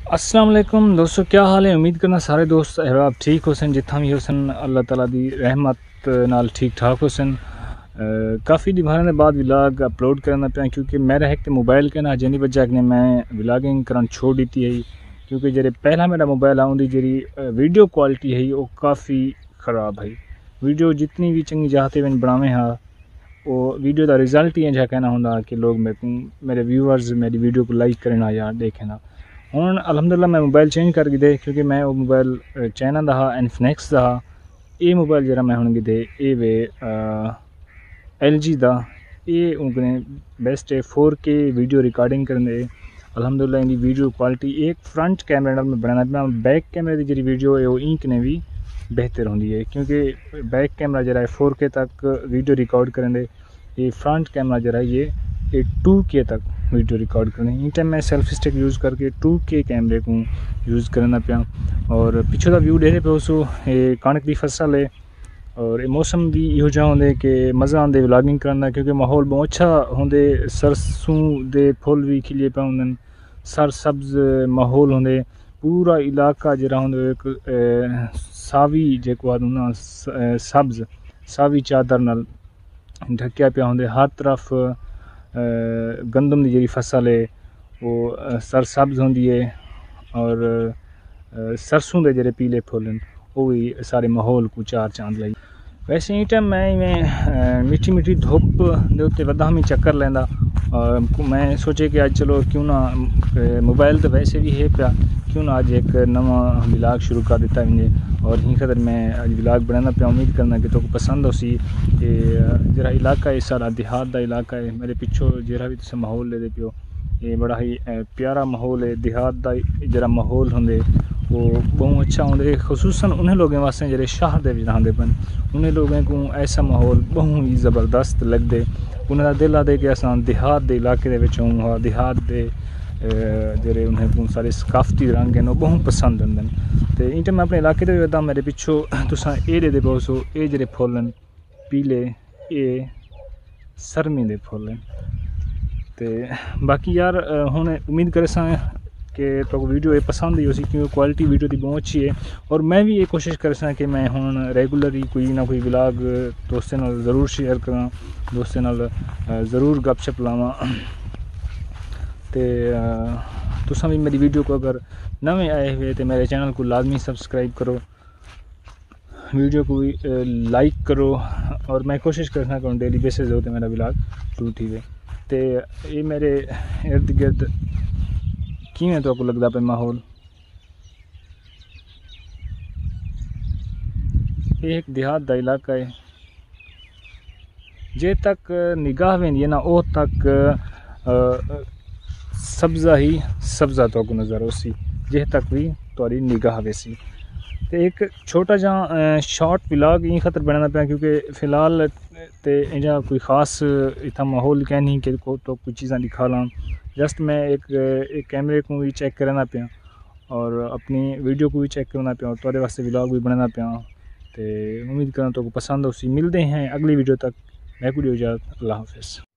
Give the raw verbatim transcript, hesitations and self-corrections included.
अस्सलाम वालेकुम दोस्तों, क्या हाल है। उम्मीद करना सारे दोस्त अहबाब ठीक हो सन, जितना भी हो सन अल्लाह ताला दी रहमत नाल ठीक ठाक हो सन। काफ़ी दिवाने बाद विलाग अपलोड करना पाया क्योंकि मेरा एक मोबाइल के ना जिनी वजह ने मैं विलागिंग करना छोड़ दी है, क्योंकि जेरे पहला मेरा मोबाइल आउंदी जी वीडियो क्वालिटी है वो काफ़ी ख़राब है। वीडियो जितनी भी चंगी चाहते मैंने बनावे हाँ वो वीडियो का रिजल्ट ही इंजा कहना होंगे कि लोग मेरे को मेरे व्यूअर्स मेरी वीडियो को लाइक करना या देखें। हूँ अलहमदुलिल्लाह मैं मोबाइल चेंज कर गिदे क्योंकि मैं वो मोबाइल चाइना का हा इन्फिनिक्स का हा। ये मोबाइल जरा मैं हूँ गिदे ये वे एल जी का ये उनके बेस्ट है फोर के वीडियो रिकॉर्डिंग करने। अलहमदुलिल्लाह इनकी वीडियो क्वालिटी एक फ्रंट कैमरे में बनाना पाया, बैक कैमरे की जी वीडियो है वो इंक ने भी बेहतर होंगी है क्योंकि बैक कैमरा जरा है फोर के तक वीडियो रिकॉर्ड करेंगे, ये फ्रंट कैमरा जरा ये ये टू के तक वीडियो रिकॉर्ड करने। इन टाइम मैं सेल्फी स्टिक यूज़ करके टू के कैमरे को यूज़ करना पाया। और पिछो का व्यू डेरे पे उसो ये कणक की फसल है और ये मौसम भी इहो जा होंगे कि मज़ा आंदे व्लॉगिंग करना क्योंकि माहौल बहुत अच्छा होंगे। सरसों दे फुल भी खिले पे होंगे, सर सब्ज़ माहौल होंगे, पूरा इलाका जरा होंगे एक सावी जेको आदू ना सब्ज़ सावी चादर नाल ढक्या पे होंगे। हर तरफ गंदम की जी फसल है वो सरसब्ज होंगी है और सरसों के जरे पीले फुल वो भी सारे माहौल को चार चांद लाई। वैसे ही टाइम मैं इवें मिठी मिठी धुप के उत्ते वधा में चक्कर लेंदा और मैं सोचे कि अज चलो क्यों ना मोबाइल तो वैसे भी है पिया, क्यों ना अज एक नवा विलाग शुरू कर दिता वजे और ही खतर मैं अज विलाग बनाना पाया। उम्मीद करना कि तो पसंद हो सी। जरा इलाका है सारा देहात का इलाका है, मेरे पिछो जरा भी तुम माहौल ले पियो ये बड़ा ही प्यारा माहौल है। देहात का जरा माहौल होंगे वो बहुत अच्छा होंगे, खसूसन उन्हें लोगों वास्ते जो शहर के रहते पन उन्हें लोगों को ऐसा माहौल बहुत ही ज़बरदस्त लगते। उन्हें दिल आते कि अस देहात के इलाके हों, देहात के जो उन्हें को सारे सकाफती रंग हैं वो बहुत पसंद आते हैं। तो इन टाइम मैं अपने इलाके के वधा मेरे पिछो तुस ये दे पाओ सो ये जो फुल हैं पीले ये सरमी के फुल हैं। तो बाकी यार हूँ उम्मीद करे सा कि तो वीडियो ये पसंद ही हो सी क्योंकि क्वालिटी वीडियो की बहुत अच्छी है और मैं भी ये कोशिश कर सा कि मैं हूँ रेगुलर ही कोई ना कोई व्लॉग दोस्तों नाल ज़रूर शेयर करा, दोस्तों नाल ज़रूर गपशप लावा। तो तुसा भी मेरी वीडियो को अगर नवे आए हुए तो मेरे चैनल को लाजमी सब्सक्राइब करो, वीडियो को भी लाइक करो और मैं कोशिश करना करूँ डेली बेसिस होते मेरा व्लॉग शूट ही। तो ये मेरे इर्द गिर्द किमें तो आपको लगता पे माहौल ये एक देहात का इलाका है, जे तक निगाह वेंदी है ना ओ तक सब्ज़ा ही सब्ज़ा तो को नज़र हो सी जे तक भी तुहारी निगाह वेसी। तो एक छोटा जहा शॉर्ट व्लॉग ये खतर बनाना पाया क्योंकि फ़िलहाल तो इंजा कोई ख़ास इतना माहौल क्या नहीं कि को तो कुछ चीज़ा दिखा ला, जस्ट मैं एक, एक कैमरे को भी चेक करना पाया और अपनी वीडियो को भी चेक करना पाया और थोड़े वास्ते व्लॉग भी बनाना पाया। तो उम्मीद करना तो पसंद हो सी। मिलते हैं अगली वीडियो तक, मैं कुछ इजाज़त, अल्लाह हाफ़िज़।